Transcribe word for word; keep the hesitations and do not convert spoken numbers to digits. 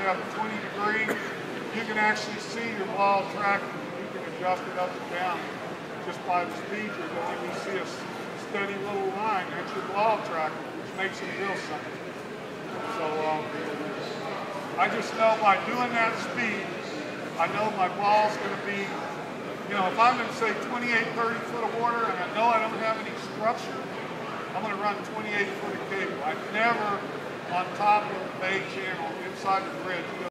got the twenty degree. You can actually see your ball tracking. You can adjust it up and down just by the speed you're going. You see a steady little line. That's your ball tracker, which makes it real simple. So um, I just know by doing that speed, I know my ball's going to be, you know, if I'm in, say, twenty-eight, thirty foot of water and I know I don't have any structure, I'm going to run twenty-eight foot of cable. I never, on top of the bay channel, inside the bridge,